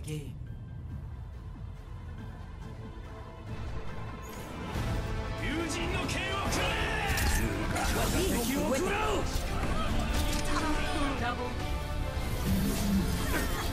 ゲーム。友人の剣をくれ。敵を食らう。